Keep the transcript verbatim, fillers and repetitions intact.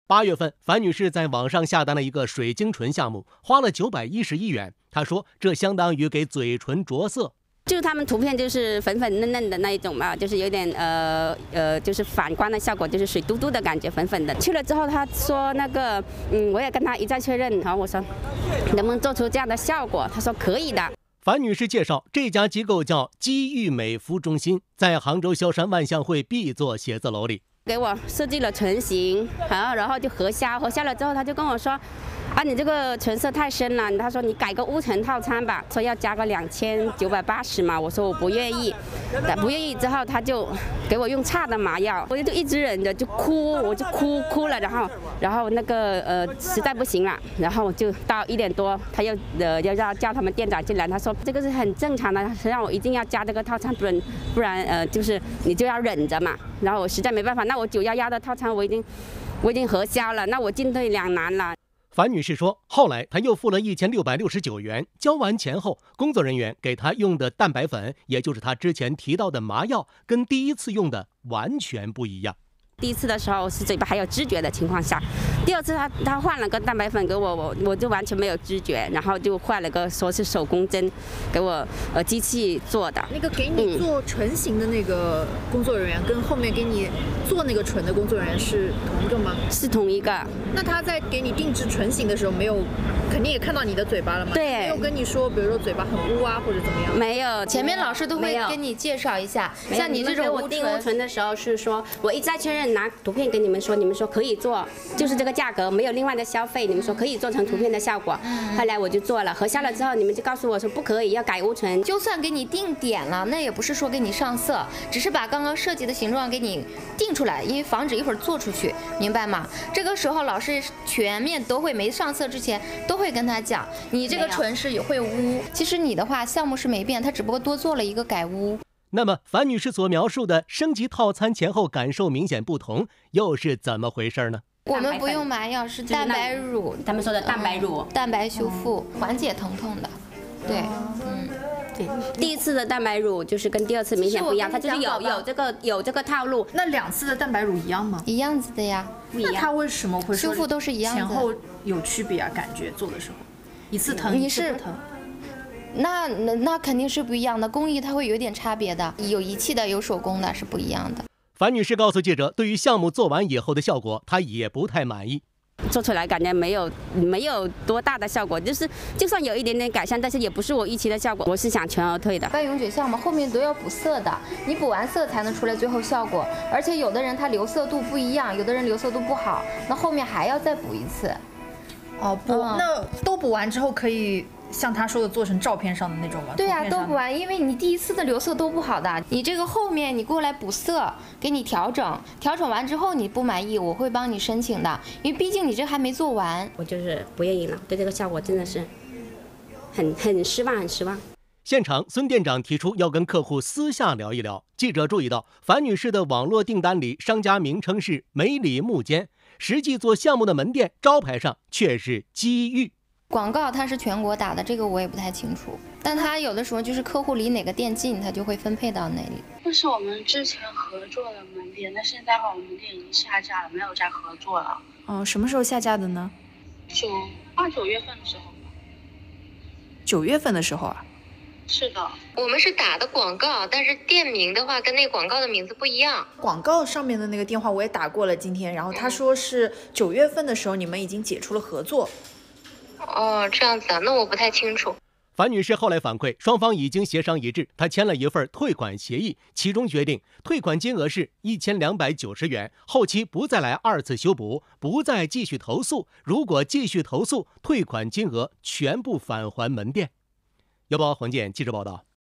八月份，樊女士在网上下单了一个水晶唇项目，花了九百一十一元。她说，这相当于给嘴唇着色。 就是他们图片就是粉粉嫩嫩的那一种嘛，就是有点呃呃，就是反光的效果，就是水嘟嘟的感觉，粉粉的。去了之后，他说那个，嗯，我也跟他一再确认，然后我说能不能做出这样的效果，他说可以的。 樊女士介绍，这家机构叫机遇美肤中心，在杭州萧山万象汇 B 座写字楼里。 给我设计了唇形，然后然后就核销，核销了之后，他就跟我说，啊，你这个唇色太深了，他说你改个乌唇套餐吧，说要加个两千九百八十嘛，我说我不愿意，不愿意之后他就给我用差的麻药，我就一直忍着就哭，我就哭哭了，然后然后那个呃实在不行了，然后就到一点多，他又呃要要叫他们店长进来，他说这个是很正常的，让我一定要加这个套餐，不然不然呃就是你就要忍着嘛，然后我实在没办法，那我九幺幺的套餐我已经我已经核销了，那我进退两难了。 樊女士说，后来她又付了一千六百六十九元，交完钱后，工作人员给她用的蛋白粉，也就是她之前提到的麻药，跟第一次用的完全不一样。 第一次的时候是嘴巴还有知觉的情况下，第二次他他换了个蛋白粉给我，我我就完全没有知觉，然后就换了个说是手工针，给我呃机器做的。 那个给你做唇形的那个工作人员，嗯、跟后面给你做那个唇的工作人员是同一个吗？ 是同一个。 那他在给你定制唇形的时候，没有肯定也看到你的嘴巴了吗？ 对， 没有跟你说，比如说嘴巴很污啊，或者怎么样？ 没有， 前面老师都会跟你介绍一下，像你这种我定乌唇的时候是说，我一再确认拿图片给你们说，你们说可以做，就是这个价格，没有另外的消费，你们说可以做成图片的效果。后来我就做了，核销了之后，你们就告诉我说不可以，要改乌唇。 就算给你定点了，那也不是说给你上色，只是把刚刚设计的形状给你定出来，因为防止一会儿做出去，明白吗？这个时候老师全面都会没上色之前都会跟他讲，你这个唇是会污。其实你的话项目是没变，他只不过多做了一个改污。 那么樊女士所描述的升级套餐前后感受明显不同，又是怎么回事呢？ 我们不用麻药，是蛋白乳， 他们说的蛋白乳、 嗯、蛋白修复，缓解疼痛的。对，嗯， 对，第一次的蛋白乳就是跟第二次明显不一样，它就是有有这个有这个套路。 那两次的蛋白乳一样吗？ 一样子的呀， 不一样。 那它为什么会修复都是一样的？ 前后有区别啊？感觉做的时候，一次疼一次不疼。 那那那肯定是不一样的，工艺它会有点差别的，有仪器的有手工的是不一样的。 樊女士告诉记者，对于项目做完以后的效果，她也不太满意。 做出来感觉没有没有多大的效果，就是就算有一点点改善，但是也不是我预期的效果。我是想全而退的。 半永久项目后面都要补色的，你补完色才能出来最后效果。而且有的人他留色度不一样，有的人留色度不好，那后面还要再补一次。 哦，补、嗯、那都补完之后可以像他说的做成照片上的那种吗？ 对呀、啊，都补完，因为你第一次的留色都不好的，你这个后面你过来补色，给你调整，调整完之后你不满意，我会帮你申请的，因为毕竟你这还没做完。 我就是不愿意了，对这个效果真的是很很失望，很失望。 现场，孙店长提出要跟客户私下聊一聊。记者注意到，樊女士的网络订单里商家名称是梅里木间，实际做项目的门店招牌上却是机遇。 广告它是全国打的，这个我也不太清楚，但它有的时候就是客户离哪个店近，它就会分配到那里。 这是我们之前合作的门店，但现在的话我们门店已经下架了，没有再合作了。 哦，什么时候下架的呢？ 九二九月份的时候。 九月份的时候啊？ 是的， 我们是打的广告，但是店名的话跟那广告的名字不一样。 广告上面的那个电话我也打过了，今天，然后他说是九月份的时候你们已经解除了合作。 哦，这样子啊，那我不太清楚。 樊女士后来反馈，双方已经协商一致，她签了一份退款协议，其中决定退款金额是一千两百九十元，后期不再来二次修补，不再继续投诉，如果继续投诉，退款金额全部返还门店。邮报黄健记者报道。